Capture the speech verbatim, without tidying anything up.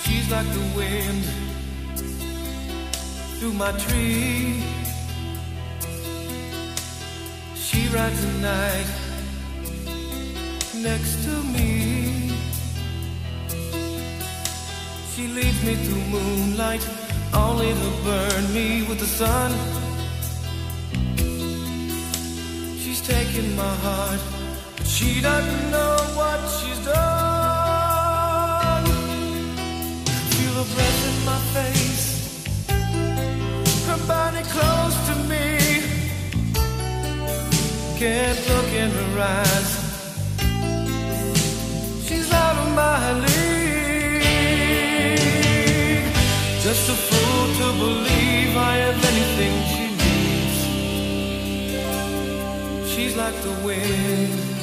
She's like the wind through my tree. She rides the night next to me. She leads me through moonlight, only to burn me with the sun. She's taking my heart, but she doesn't know what she's done. Feel her breath in my face, her body close to me. Can't look in her eyes, she's out of my league. Just a fool to believe I have anything she needs. She's like the wind